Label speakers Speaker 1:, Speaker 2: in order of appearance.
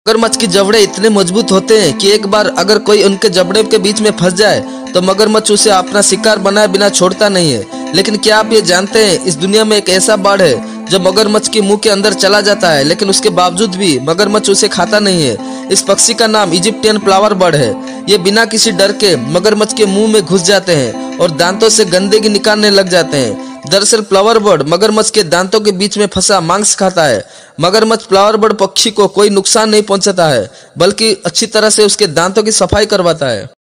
Speaker 1: मगरमच्छ की जबड़े इतने मजबूत होते हैं कि एक बार अगर कोई उनके जबड़े के बीच में फंस जाए तो मगरमच्छ उसे अपना शिकार बनाए बिना छोड़ता नहीं है। लेकिन क्या आप ये जानते हैं, इस दुनिया में एक ऐसा बाढ़ है जो मगरमच्छ के मुंह के अंदर चला जाता है, लेकिन उसके बावजूद भी मगरमच्छ उसे खाता नहीं है। इस पक्षी का नाम इजिप्टियन फ्लावर बर्ड है। ये बिना किसी डर के मगरमच्छ के मुंह में घुस जाते हैं और दांतों से गंदगी निकालने लग जाते हैं। दरअसल फ्लावर बर्ड मगरमच्छ के दांतों के बीच में फंसा मांस खाता है। मगरमच्छ फ्लावर बर्ड पक्षी को कोई नुकसान नहीं पहुंचाता है, बल्कि अच्छी तरह से उसके दांतों की सफाई करवाता है।